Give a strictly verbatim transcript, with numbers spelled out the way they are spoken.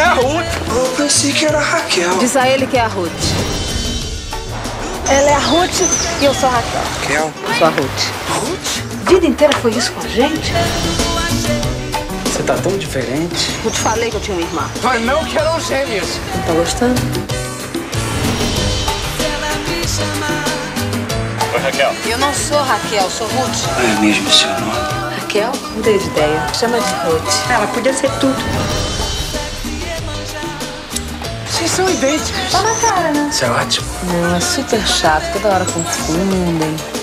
a Ruth. Eu pensei que era a Raquel. Diz a ele que é a Ruth. Ela é a Ruth e eu sou a Raquel. Raquel? Eu sou a Ruth. Ruth? A vida inteira foi isso com a gente? Você tá tão diferente. Eu te falei que eu tinha uma irmã. Mas não que eram gêmeos. Não tá gostando? Oi, Raquel. Eu não sou Raquel, sou Ruth. É mesmo seu nome? Raquel? Mudei de ideia. Chama de Ruth. Ela podia ser tudo. Vocês são idênticos. Tá na cara, né? Isso é ótimo. Não, é super chato. Toda hora confundem.